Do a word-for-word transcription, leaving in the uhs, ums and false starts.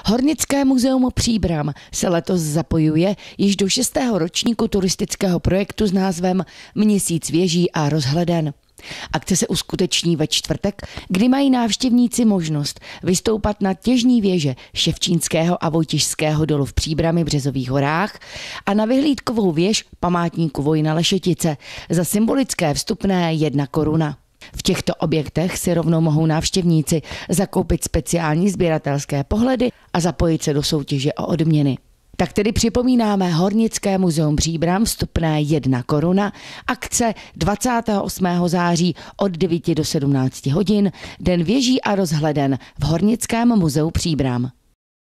Hornické muzeum Příbram se letos zapojuje již do šestého ročníku turistického projektu s názvem Měsíc věží a rozhleden. Akce se uskuteční ve čtvrtek, kdy mají návštěvníci možnost vystoupat na těžní věže Ševčínského a Vojtěžského dolu v Příbrami Březových horách a na vyhlídkovou věž památníku Vojna Lešetice za symbolické vstupné jedna koruna. V těchto objektech si rovnou mohou návštěvníci zakoupit speciální sběratelské pohledy a zapojit se do soutěže o odměny. Tak tedy připomínáme Hornické muzeum Příbram, vstupné jedna koruna, akce dvacátého osmého září od devíti do sedmnácti hodin, Den věží a rozhleden v Hornickém muzeu Příbram.